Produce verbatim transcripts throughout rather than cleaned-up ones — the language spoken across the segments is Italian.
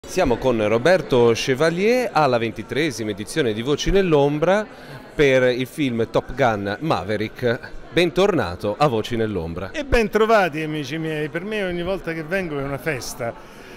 Siamo con Roberto Chevalier alla ventitreesima edizione di Voci nell'Ombra per il film Top Gun Maverick. Bentornato a Voci nell'Ombra. E ben trovati amici miei, per me ogni volta che vengo è una festa,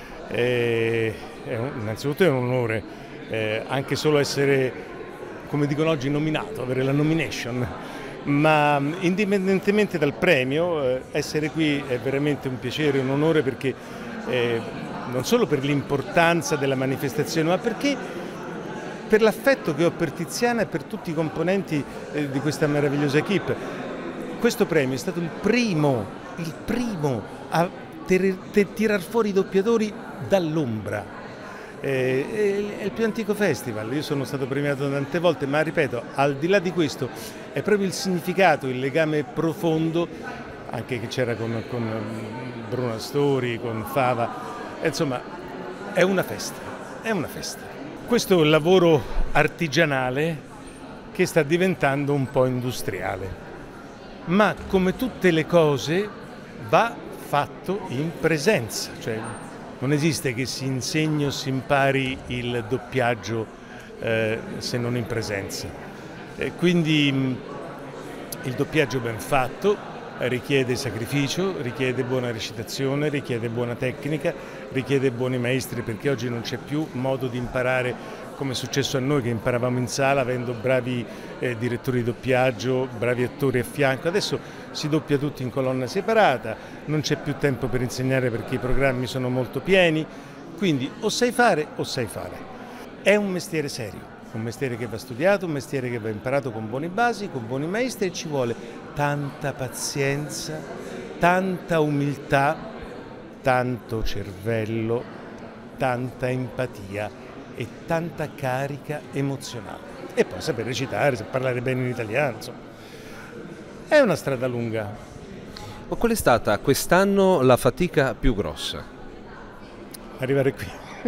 eh, è un, innanzitutto è un onore, eh, anche solo essere, come dicono oggi, nominato, avere la nomination, ma indipendentemente dal premio, eh, essere qui è veramente un piacere, un onore perché eh, non solo per l'importanza della manifestazione, ma perché per l'affetto che ho per Tiziana e per tutti i componenti eh, di questa meravigliosa equipe. Questo premio è stato il primo, il primo a tirar fuori i doppiatori dall'ombra. Eh, è il più antico festival, io sono stato premiato tante volte, ma ripeto, al di là di questo è proprio il significato, il legame profondo, anche che c'era con, con Bruno Astori, con Fava, insomma è una festa, è una festa. Questo è un lavoro artigianale che sta diventando un po' industriale. Ma come tutte le cose va fatto in presenza, cioè non esiste che si insegni o si impari il doppiaggio eh, se non in presenza. E quindi mh, il doppiaggio ben fatto richiede sacrificio, richiede buona recitazione, richiede buona tecnica, richiede buoni maestri, perché oggi non c'è più modo di imparare come è successo a noi che imparavamo in sala avendo bravi eh, direttori di doppiaggio, bravi attori a fianco. Adesso si doppia tutti in colonna separata, non c'è più tempo per insegnare perché i programmi sono molto pieni, quindi o sai fare o sai fare. È un mestiere serio, un mestiere che va studiato, un mestiere che va imparato con buone basi, con buoni maestri, e ci vuole tanta pazienza, tanta umiltà, tanto cervello, tanta empatia e tanta carica emozionale. E poi saper recitare, saper parlare bene in italiano, insomma. È una strada lunga. Ma qual è stata quest'anno la fatica più grossa? Arrivare qui.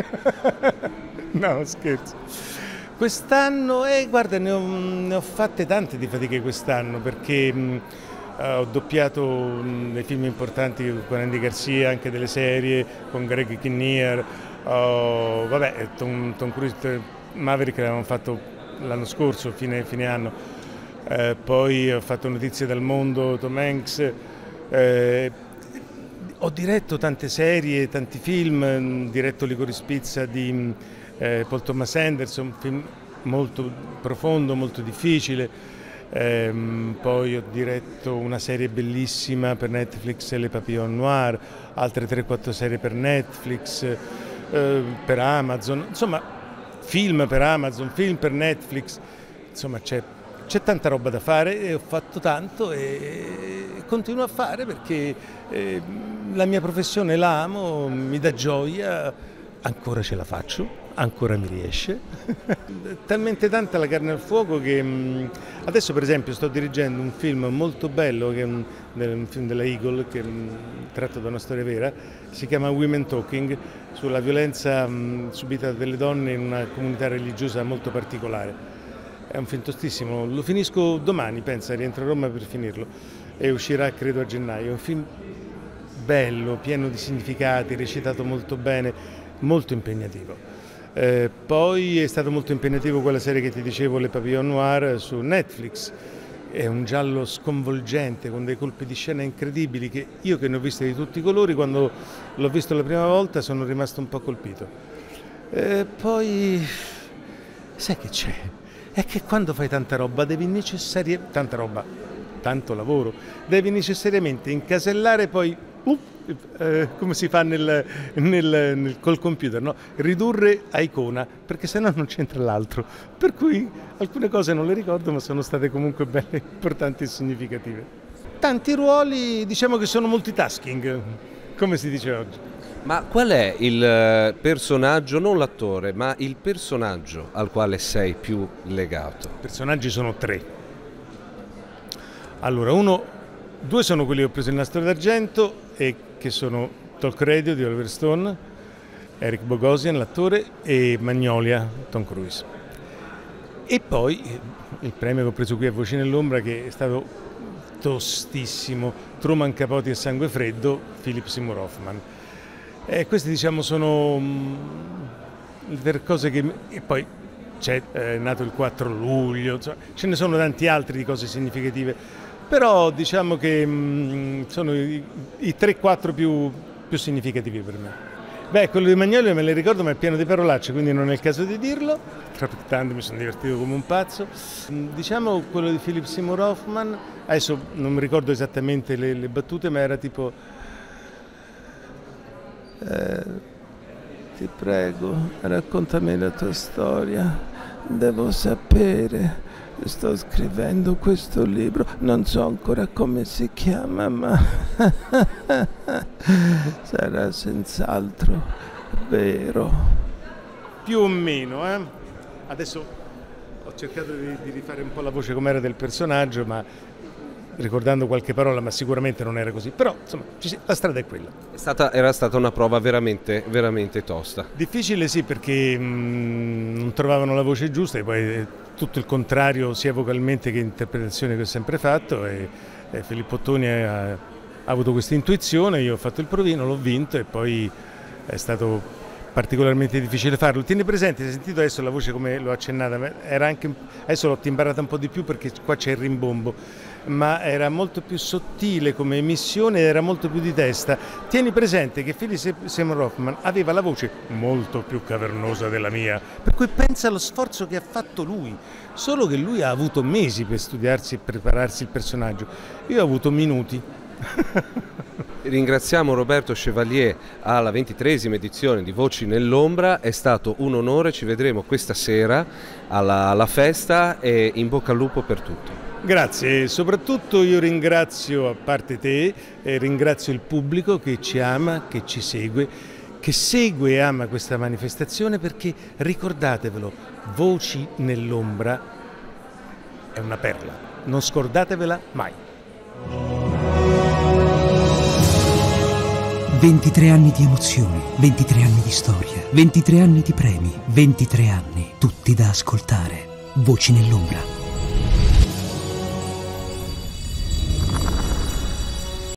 No, scherzo. Quest'anno, eh, guarda, ne ho, ne ho fatte tante di fatiche quest'anno, perché mh, ho doppiato mh, dei film importanti con Andy Garcia, anche delle serie, con Greg Kinnear. Oh, vabbè, Tom, Tom Cruise, Maverick l'avevamo fatto l'anno scorso, fine, fine anno, eh, poi ho fatto Notizie dal mondo, Tom Hanks, eh, ho diretto tante serie, tanti film, ho diretto Licorice Pizza di eh, Paul Thomas Anderson, un film molto profondo, molto difficile, eh, poi ho diretto una serie bellissima per Netflix, Le Papillon Noir, altre tre quattro serie per Netflix, per Amazon, insomma film per Amazon, film per Netflix, insomma c'è, c'è tanta roba da fare e ho fatto tanto e continuo a fare perché eh, la mia professione la amo, mi dà gioia, ancora ce la faccio, ancora mi riesce. Talmente tanta la carne al fuoco che mh, adesso per esempio sto dirigendo un film molto bello che è un, un film della Eagle che è tratto da una storia vera, si chiama Women Talking, sulla violenza mh, subita dalle donne in una comunità religiosa molto particolare. È un film tostissimo, lo finisco domani, pensa, rientro a Roma per finirlo e uscirà credo a gennaio. È un film bello, pieno di significati, recitato molto bene, molto impegnativo. Eh, poi è stato molto impegnativo quella serie che ti dicevo, Le Papillon Noir, su Netflix. È un giallo sconvolgente con dei colpi di scena incredibili che io, che ne ho viste di tutti i colori, quando l'ho visto la prima volta sono rimasto un po' colpito. Eh, poi sai che c'è? È che quando fai tanta roba devi necessariamente, tanta roba, tanto lavoro, devi necessariamente incasellare poi uh, eh, come si fa nel, nel, nel, col computer, no? Ridurre a icona, perché sennò non c'entra l'altro. Per cui alcune cose non le ricordo, ma sono state comunque belle, importanti e significative. Tanti ruoli, diciamo che sono multitasking, come si dice oggi. Ma qual è il personaggio, non l'attore, ma il personaggio al quale sei più legato? I personaggi sono tre. Allora, uno, due sono quelli che ho preso il Nastro d'Argento e che sono Talk Radio di Oliver Stone, Eric Bogosian, l'attore, e Magnolia, Tom Cruise. E poi il premio che ho preso qui a Voci nell'Ombra, che è stato tostissimo, Truman Capote e Sangue Freddo, Philip Seymour Hoffman. E queste diciamo sono mh, le cose che... E poi c'è è nato il quattro luglio, insomma, ce ne sono tanti altri di cose significative, però diciamo che mh, sono i, i tre quattro più, più significativi per me. Beh, quello di Magnolia me le ricordo, ma è pieno di parolacce, quindi non è il caso di dirlo. Trapittando mi sono divertito come un pazzo. Diciamo quello di Philip Seymour Hoffman, adesso non mi ricordo esattamente le, le battute, ma era tipo... Eh, ti prego, raccontami la tua storia, devo sapere, sto scrivendo questo libro, non so ancora come si chiama, ma sarà senz'altro vero. Più o meno, eh? Adesso ho cercato di, di rifare un po' la voce com'era del personaggio, ma ricordando qualche parola, ma sicuramente non era così. Però, insomma, la strada è quella. È stata, era stata una prova veramente, veramente tosta. Difficile sì, perché mh, non trovavano la voce giusta, e poi è tutto il contrario sia vocalmente che interpretazione che ho sempre fatto, e, e Filippo Ottoni ha, ha avuto questa intuizione, io ho fatto il provino, l'ho vinto, e poi è stato particolarmente difficile farlo. Tieni presente, hai sentito adesso la voce come l'ho accennata, era anche, adesso l'ho timbrata un po' di più perché qua c'è il rimbombo, ma era molto più sottile come emissione ed era molto più di testa. Tieni presente che Philip Seymour Hoffman aveva la voce molto più cavernosa della mia, per cui pensa allo sforzo che ha fatto lui, solo che lui ha avuto mesi per studiarsi e prepararsi il personaggio, io ho avuto minuti. Ringraziamo Roberto Chevalier alla ventitreesima edizione di Voci nell'ombra, è stato un onore, ci vedremo questa sera alla, alla festa, e in bocca al lupo per tutto. Grazie, soprattutto io ringrazio, a parte te, eh, ringrazio il pubblico che ci ama, che ci segue, che segue e ama questa manifestazione, perché ricordatevelo, Voci nell'ombra è una perla, non scordatevela mai. ventitré anni di emozioni, ventitré anni di storia, ventitré anni di premi, ventitré anni, tutti da ascoltare. Voci nell'ombra.